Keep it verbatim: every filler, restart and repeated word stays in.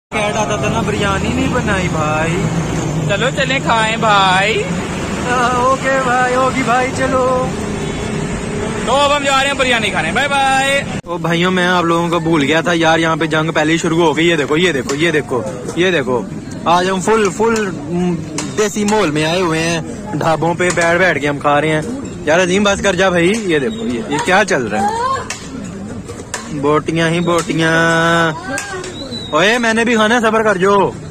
कह रहा था ना बिरयानी नहीं बनाई भाई। चलो चले खाएं भाई। आ, ओके भाई होगी भाई चलो। तो अब हम जा रहे हैं बिरयानी खाने। Bye bye. ओ भाइयों मैं आप लोगों को भूल गया था यार, यहाँ पे जंग पहले ही शुरू हो गई। ये देखो ये देखो ये देखो ये देखो आज हम फुल फुल देसी माहौल में आए हुए हैं। ढाबों पे बैठ बैठ के हम खा रहे हैं यार। अजीम बस कर जा भाई। ये देखो ये, ये क्या चल रहा है। बोटियां ही बोटियां। ओए मैंने भी खाना है, सब्र कर जो।